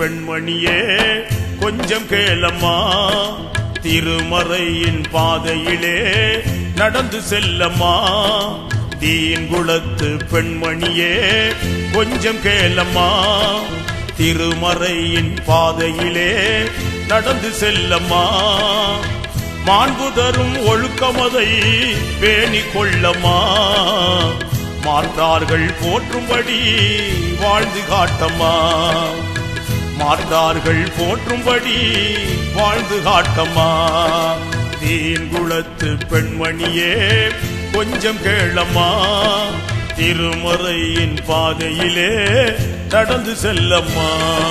பெண்மணியே கொஞ்சம் கேளம்மா, திருமறையின் பாதையிலே நடந்து செல்லம்மா. தீன்குலத்து பெண்மணியே கொஞ்சம் கேளம்மா, திருமறையின் பாதையிலே நடந்து செல்லம்மா. மாண்பு தரும் ஒழுக்கமதை பேணி கொள்ளம்மா, மாற்றார்கள் போற்றும்படி வாழ்ந்து காட்டம்மா. மாற்றார்கள் போற்றும்படி வாழ்ந்து காட்டம்மா. தீன்குலத்து பெண்மணியே கொஞ்சம் கேளம்மா, திருமறையின் பாதையிலே நடந்து செல்லம்மா.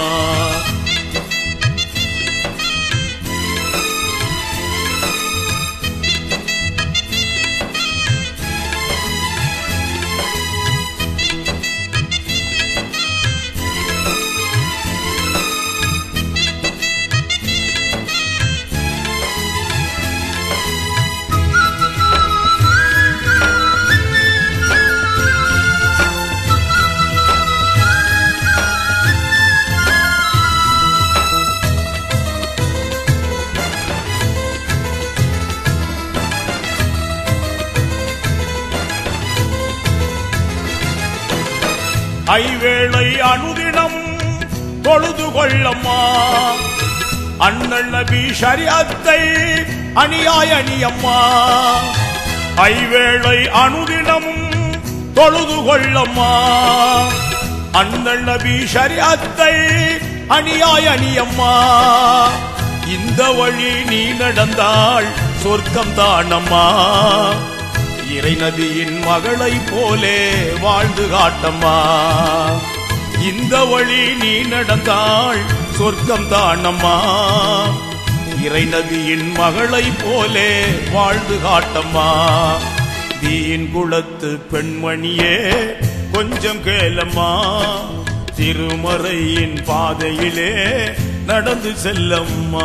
ஐவேளை அனுதினம் தொழுது கொள்ளம்மா, அண்ணல் நபி ஷரியத்தை அணியாய் அணியம்மா. ஐவேளை அனுதினம் தொழுது கொள்ளம்மா, அண்ணல் நபி ஷரியத்தை அணியாய் அணியம்மா. இந்த வழி நீ நடந்தால் சொர்க்கம் தானம்மா, இறை நபியின் மகளை போலே வாழ்ந்து காட்டம்மா. இந்த வழி நீ நடந்தால் சொர்க்கம் தானம்மா, இறை நபியின் மகளை போலே வாழ்ந்து காட்டம்மா. தீன்குலத்து பெண்மணியே கொஞ்சம் கேளம்மா, திருமறையின் பாதையிலே நடந்து செல்லம்மா.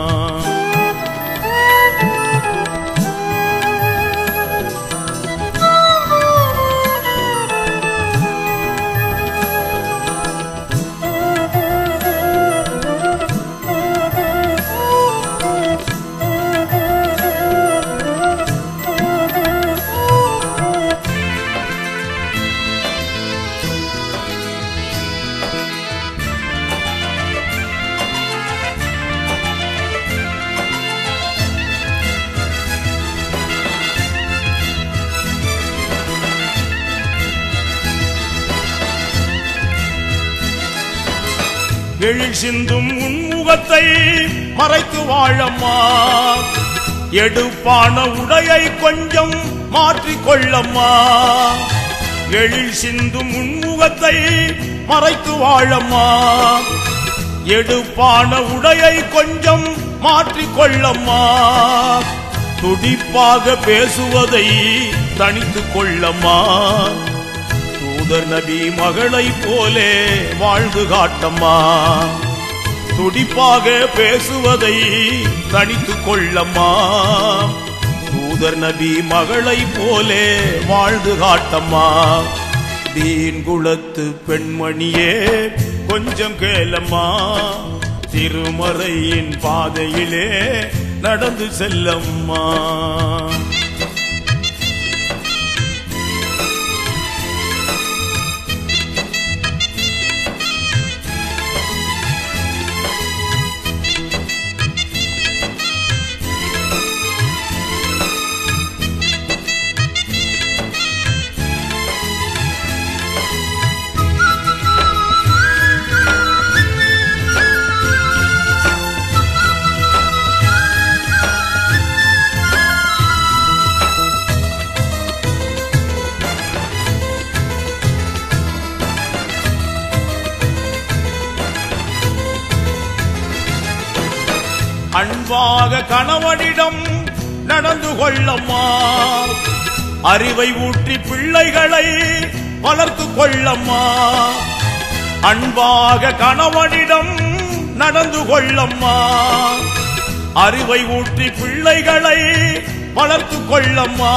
எழில் சிந்தும் உன்முகத்தை மறைத்து வாழம்மா, எடுப்பான உடையை கொஞ்சம் மாற்றிக்கொள்ளம்மா. எழில் சிந்தும் உன்முகத்தை மறைத்து வாழம்மா, எடுப்பான உடையை கொஞ்சம் மாற்றிக்கொள்ளம்மா. துடிப்பாக பேசுவதை தனித்து கொள்ளம்மா, தூதர் நபி மகளை போலே வாழ்ந்து காட்டம்மா. துடிப்பாக பேசுவதை தனித்து கொள்ளம்மா, தூதர் நபி மகளை போலே வாழ்ந்து காட்டம்மா. தீன்குலத்து பெண்மணியே கொஞ்சம் கேளம்மா, திருமறையின் பாதையிலே நடந்து செல்லம்மா. அன்பாக கணவனிடம் நடந்து கொள்ளம்மா, அறிவை ஊற்றி பிள்ளைகளை வளர்த்து கொள்ளம்மா. அன்பாக கணவனிடம் நடந்து கொள்ளம்மா, அறிவை ஊற்றி பிள்ளைகளை வளர்த்து கொள்ளம்மா.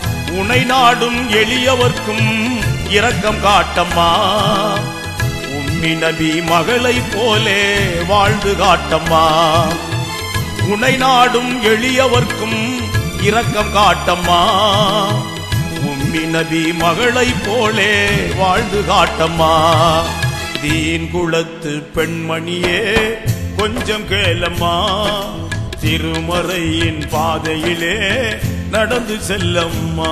உனை நாடும் எளியவர்க்கும் இரக்கம் காட்டம்மா, உன் உம்மி நபி மகளை போலே வாழ்ந்து காட்டம்மா உனை நாடும் எளியவர்க்கும் இரக்கம் காட்டம்மா உம்மி நபி மகளை போலே வாழ்ந்து காட்டம்மா தீன் குலத்து பெண்மணியே கொஞ்சம் கேளம்மா திருமறையின் பாதையிலே நடந்து செல்லம்மா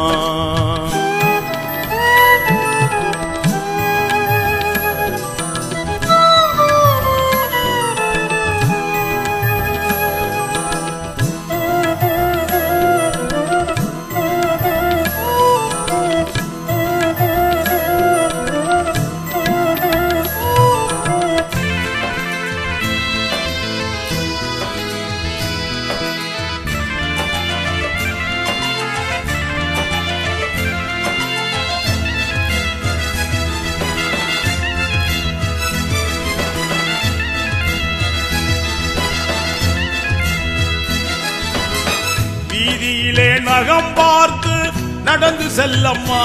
வீதியிலே நகம் பார்த்து நடந்து செல்லம்மா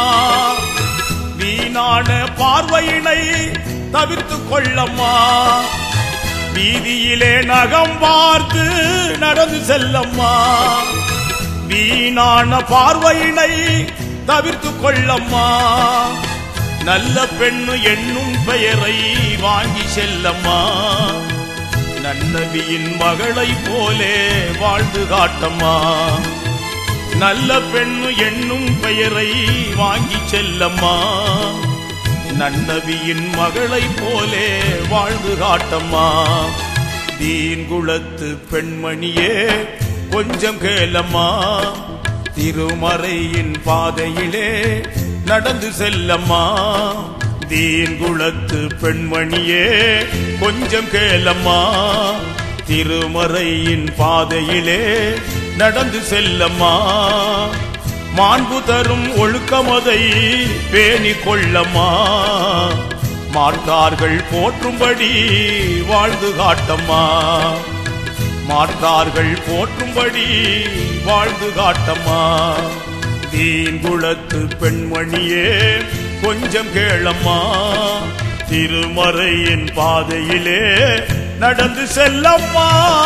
வீணான பார்வையினை தவிர்த்து கொள்ளம்மா வீதியிலே நகம் பார்த்து நடந்து செல்லம்மா வீணான பார்வையினை தவிர்த்து கொள்ளம்மா நல்ல பெண்ணு என்னும் பெயரை வாங்கி செல்லம்மா நன்னபியின் மகளை போலே வாழ்ந்து காட்டம்மா நல்ல பெண்ணு என்னும் பெயரை வாங்கி செல்லம்மா நன்னபியின் மகளை போலே வாழ்ந்து காட்டம்மா தீன் குலத்து பெண்மணியே கொஞ்சம் கேளம்மா திருமறையின் பாதையிலே நடந்து செல்லம்மா தீன் குலத்து பெண்மணியே கொஞ்சம் கேளம்மா திருமறையின் பாதையிலே நடந்து செல்லம்மா மாண்பு தரும் ஒழுக்கமதை பேணி கொள்ளம்மா மாற்றார்கள் போற்றும்படி வாழ்ந்து காட்டம்மா மாற்றார்கள் போற்றும்படி வாழ்ந்து காட்டம்மா தீன் குலத்து பெண்மணியே கொஞ்சம் கேளம்மா திருமறையின் பாதையிலே நடந்து செல்லம்மா